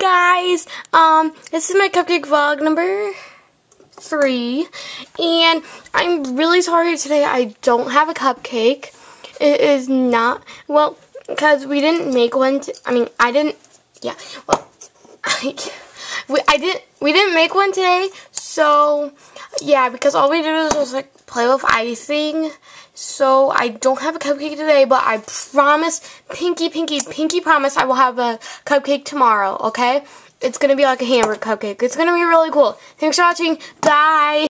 guys, this is my cupcake vlog number 3, and I'm really sorry today I don't have a cupcake. It is not, well, because we didn't make one, I didn't, yeah, well, we didn't make one today, so, yeah, because all we did was just, like, play with icing, so I don't have a cupcake today, but I promise, pinky promise I will have a cupcake tomorrow, okay? It's gonna be like a hamburger cupcake. It's gonna be really cool. Thanks for watching. Bye!